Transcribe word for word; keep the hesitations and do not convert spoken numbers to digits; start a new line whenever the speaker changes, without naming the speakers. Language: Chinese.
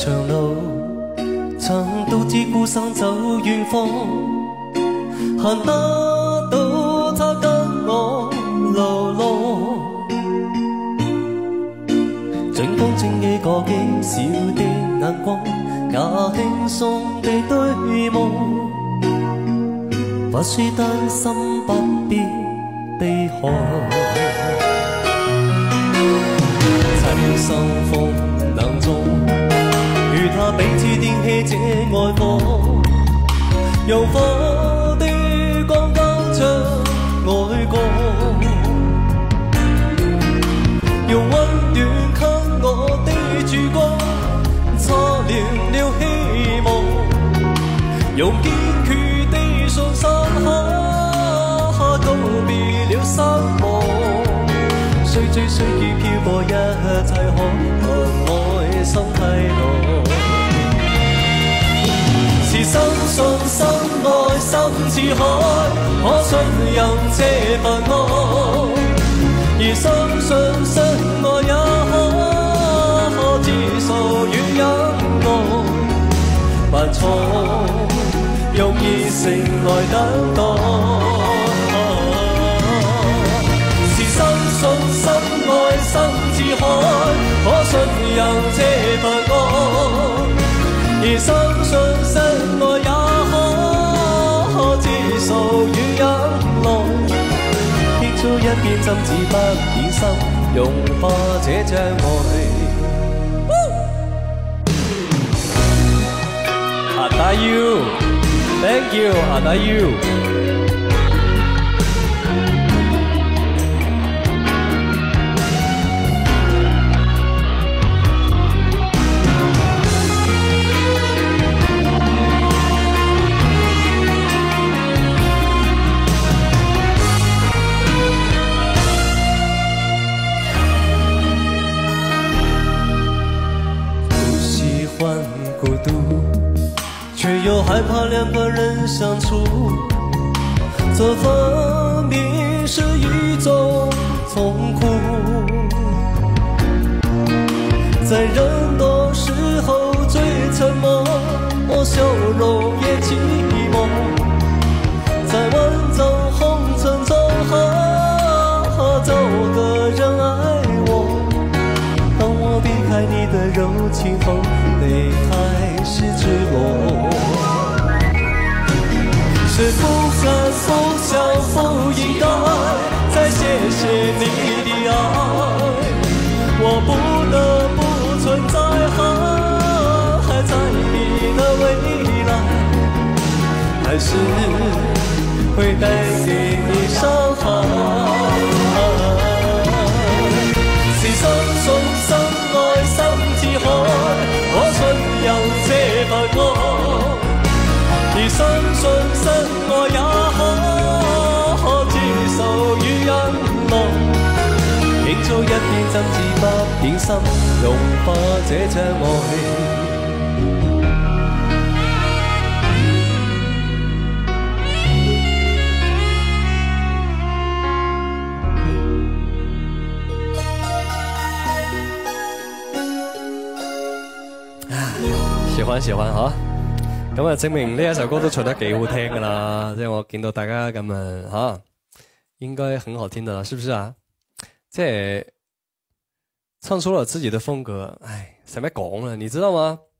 長路，曾獨自孤身走遠方，恨得到他跟我流浪。盡放正幾個極小的眼光，也輕鬆地對望。不需擔心，不必悲寒。親手風冷中，與他彼此顛起這愛火，用火的光交着愛過，用溫暖給我的燭光，擦亮了希望，用堅決的信心告別了失望。雖追雖結飄過一切，可能愛心太濃。是深信深愛心似海，可信任這份愛，而深信相愛也可接受與忍耐。扮錯，用熱誠來等待。信深愛心似海，可信任這份愛，而深信相愛也可接受與忍耐。編出一片針子不變心，融化這障礙。Ada you, thank you, Ada you。孤獨，卻又害怕兩個人相處，這分明是一種痛苦。在人多時候最沉默，我笑容也寂寞。在萬丈紅塵中，找個人愛我。當我避開你的柔情後，淚還是直落。是不敢說笑，不應該再謝謝你的愛，我不得不存在，還在你的未來，還是會帶給你傷害。是深信深愛心似海，可信任這份愛，而深信相愛也可接受與忍耐。拼出一片針子不變心，融化這障礙。喜歡喜歡嚇，咁啊證明呢一首歌都唱得幾好聽噶啦，即係我見到大家咁啊嚇，應該很好聽的啦，是不是啊？即係唱出了自己的風格，唉，使乜講啦？你知道嗎？